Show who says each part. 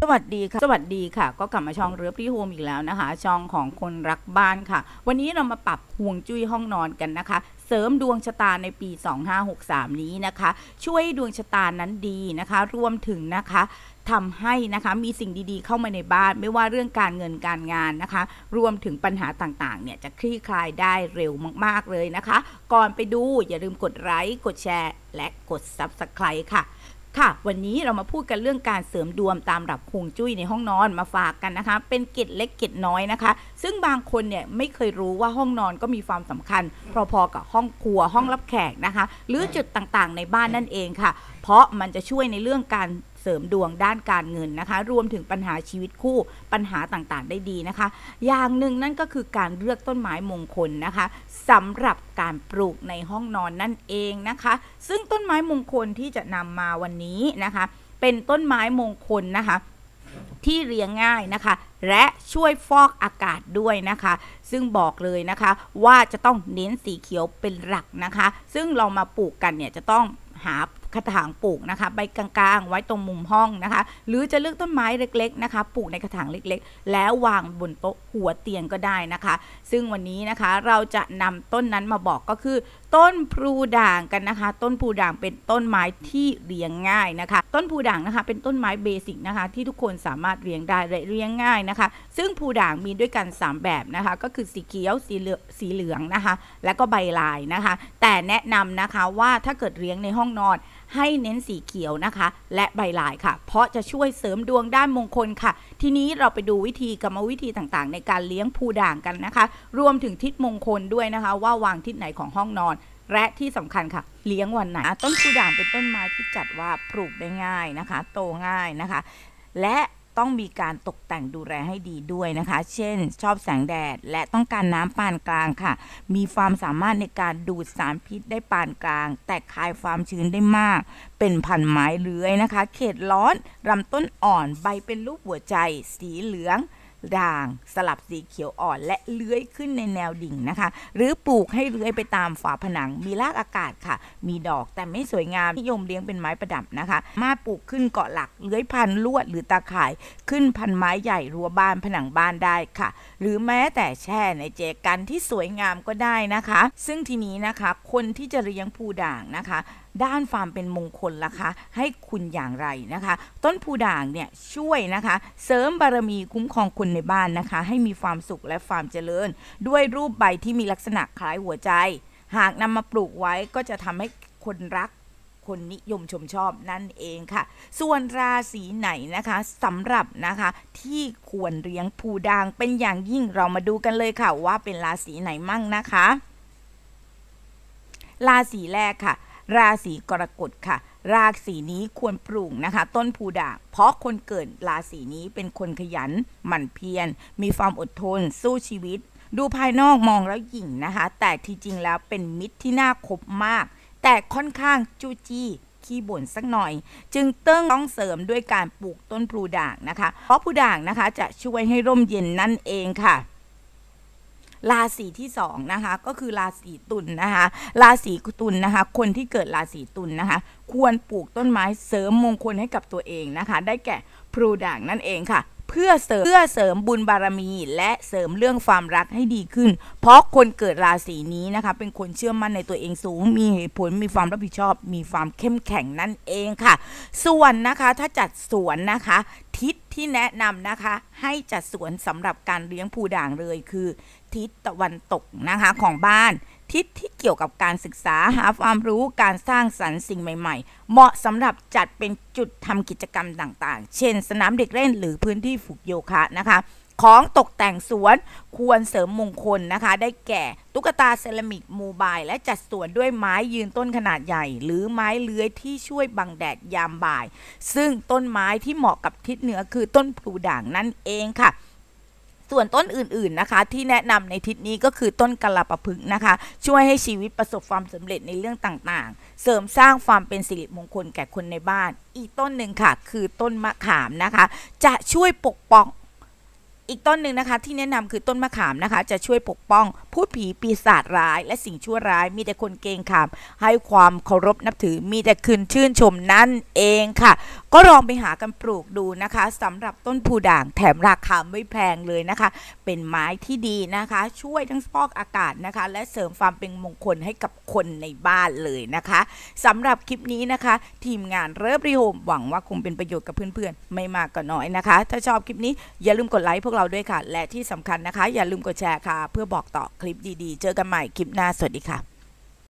Speaker 1: สวัสดีค่ะก็กลับมาช่องเรือพี่โฮมอีกแล้วนะคะช่องของคนรักบ้านค่ะวันนี้เรามาปรับห่วงจุ้ยห้องนอนกันนะคะเสริมดวงชะตาในปี2563นี้นะคะช่วยดวงชะตานั้นดีนะคะรวมถึงนะคะทำให้นะคะมีสิ่งดีๆเข้ามาในบ้านไม่ว่าเรื่องการเงินการงานนะคะรวมถึงปัญหาต่างๆเนี่ยจะคลี่คลายได้เร็วมากๆเลยนะคะก่อนไปดูอย่าลืมกดไลค์กดแชร์และกด Subscribe ค่ะวันนี้เรามาพูดกันเรื่องการเสริมดวงตามหลักฮวงจุ้ยในห้องนอนมาฝากกันนะคะเป็นเกร็ดเล็กเกร็ดน้อยนะคะซึ่งบางคนเนี่ยไม่เคยรู้ว่าห้องนอนก็มีความสำคัญพอๆกับห้องครัวห้องรับแขกนะคะหรือจุดต่างๆในบ้านนั่นเองค่ะเพราะมันจะช่วยในเรื่องการเสริมดวงด้านการเงินนะคะรวมถึงปัญหาชีวิตคู่ปัญหาต่างๆได้ดีนะคะอย่างหนึ่งนั่นก็คือการเลือกต้นไม้มงคลนะคะสำหรับการปลูกในห้องนอนนั่นเองนะคะซึ่งต้นไม้มงคลที่จะนำมาวันนี้นะคะเป็นต้นไม้มงคลนะคะที่เลี้ยงง่ายนะคะและช่วยฟอกอากาศด้วยนะคะซึ่งบอกเลยนะคะว่าจะต้องเน้นสีเขียวเป็นหลักนะคะซึ่งเรามาปลูกกันเนี่ยจะต้องหากระถางปลูกนะคะใบกลางๆไว้ตรงมุมห้องนะคะหรือจะเลือกต้นไม้เล็กๆนะคะปลูกในกระถางเล็กๆแล้ววางบนโต๊ะหัวเตียงก็ได้นะคะซึ่งวันนี้นะคะเราจะนำต้นนั้นมาบอกก็คือต้นพลูด่างกันนะคะต้นพลูด่างเป็นต้นไม้ที่เลี้ยงง่ายนะคะต้นพลูด่างนะคะเป็นต้นไม้เบสิกนะคะที่ทุกคนสามารถเลี้ยงได้และเลี้ยงง่ายนะคะซึ่งพลูด่างมีด้วยกัน3แบบนะคะก็คือสีเขียวสีเหลืองนะคะและก็ใบลายนะคะแต่แนะนำนะคะว่าถ้าเกิดเลี้ยงในห้องนอนให้เน้นสีเขียวนะคะและใบลายค่ะเพราะจะช่วยเสริมดวงด้านมงคลค่ะทีนี้เราไปดูวิธีกรรมวิธีต่างๆในการเลี้ยงพลูด่างกันนะคะรวมถึงทิศมงคลด้วยนะคะว่าวางทิศไหนของห้องนอนและที่สำคัญค่ะเลี้ยงวันไหนต้นพลูด่างเป็นต้นไม้ที่จัดว่าปลูกได้ง่ายนะคะโตง่ายนะคะและต้องมีการตกแต่งดูแลให้ดีด้วยนะคะเช่นชอบแสงแดดและต้องการน้ำปานกลางค่ะมีความสามารถในการดูดสารพิษได้ปานกลางแต่คายความชื้นได้มากเป็นพันธุ์ไม้เลื้อยนะคะเขตร้อนลำต้นอ่อนใบเป็นรูปหัวใจสีเหลืองด่างสลับสีเขียวอ่อนและเลื้อยขึ้นในแนวดิ่งนะคะหรือปลูกให้เลื้อยไปตามฝาผนังมีรากอากาศค่ะมีดอกแต่ไม่สวยงามนิยมเลี้ยงเป็นไม้ประดับนะคะมาปลูกขึ้นเกาะหลักเลื้อยพันลวดหรือตาข่ายขึ้นพันไม้ใหญ่รั้วบ้านผนังบ้านได้ค่ะหรือแม้แต่แช่ในแจกันที่สวยงามก็ได้นะคะซึ่งทีนี้นะคะคนที่จะเลี้ยงพลูด่างนะคะด้านความเป็นมงคลล่ะคะให้คุณอย่างไรนะคะต้นพลูด่างเนี่ยช่วยนะคะเสริมบารมีคุ้มครองคนในบ้านนะคะให้มีความสุขและความเจริญด้วยรูปใบที่มีลักษณะคล้ายหัวใจหากนำมาปลูกไว้ก็จะทำให้คนรักคนนิยมชมชอบนั่นเองค่ะส่วนราศีไหนนะคะสำหรับนะคะที่ควรเลี้ยงพลูด่างเป็นอย่างยิ่งเรามาดูกันเลยค่ะว่าเป็นราศีไหนมั่งนะคะราศีแรกค่ะราศีกรกฎค่ะราศีนี้ควรปลูกนะคะต้นพลูด่างเพราะคนเกิดราศีนี้เป็นคนขยันหมั่นเพียรมีความอดทนสู้ชีวิตดูภายนอกมองแล้วหยิ่งนะคะแต่ที่จริงแล้วเป็นมิตรที่น่าคบมากแต่ค่อนข้างจู้จี้ขี้บ่นสักหน่อยจึงต้องเสริมด้วยการปลูกต้นพลูด่างนะคะเพราะพลูด่างนะคะจะช่วยให้ร่มเย็นนั่นเองค่ะราศีที่2นะคะก็คือราศีตุลนะคะราศีตุลนะคะคนที่เกิดราศีตุลนะคะควรปลูกต้นไม้เสริมมงคลให้กับตัวเองนะคะได้แก่พลูด่างนั่นเองค่ะเพื่อเสริมบุญบารมีและเสริมเรื่องความรักให้ดีขึ้นเพราะคนเกิดราศีนี้นะคะเป็นคนเชื่อมั่นในตัวเองสูงมีเหตุผลมีความรับผิดชอบมีความเข้มแข็งนั่นเองค่ะส่วนนะคะถ้าจัดสวนนะคะทิศที่แนะนำนะคะให้จัดสวนสำหรับการเลี้ยงพลูด่างเลยคือทิศตะวันตกนะคะของบ้านทิศที่เกี่ยวกับการศึกษาหาความรู้การสร้างสรรค์สิ่งใหม่ๆเหมาะสำหรับจัดเป็นจุดทำกิจกรรมต่างๆเช่นสนามเด็กเล่นหรือพื้นที่ฝึกโยคะนะคะของตกแต่งสวนควรเสริมมงคลนะคะได้แก่ตุ๊กตาเซรามิกโมบายและจัดสวนด้วยไม้ยืนต้นขนาดใหญ่หรือไม้เลื้อยที่ช่วยบังแดดยามบ่ายซึ่งต้นไม้ที่เหมาะกับทิศเหนือคือต้นพลูด่างนั่นเองค่ะส่วนต้นอื่นๆนะคะที่แนะนำในทิศนี้ก็คือต้นกลปะพฤกษ์นะคะช่วยให้ชีวิตประสบความสำเร็จในเรื่องต่างๆเสริมสร้างความเป็นสิริมงคลแก่คนในบ้านอีกต้นหนึ่งค่ะคือต้นมะขามนะคะจะช่วยปกป้องอีกต้นหนึ่งนะคะที่แนะนำคือต้นมะขามนะคะจะช่วยปกป้องพูดผีปีศาจร้ายและสิ่งชั่วร้ายมีแต่คนเกรงขามให้ความเคารพนับถือมีแต่คืนชื่นชมนั่นเองค่ะก็ลองไปหากันปลูกดูนะคะสำหรับต้นพูด่างแถมราคาไม่แพงเลยนะคะเป็นไม้ที่ดีนะคะช่วยทั้งฟอกอากาศนะคะและเสริมความเป็นมงคลให้กับคนในบ้านเลยนะคะสำหรับคลิปนี้นะคะทีมงานเลิฟรีโฮมหวังว่าคงเป็นประโยชน์กับเพื่อนๆไม่มากก็น้อยนะคะถ้าชอบคลิปนี้อย่าลืมกดไลค์พวกเราด้วยค่ะและที่สำคัญนะคะอย่าลืมกดแชร์ค่ะเพื่อบอกต่อคลิปดีๆเจอกันใหม่คลิปหน้าสวัสดีค่ะ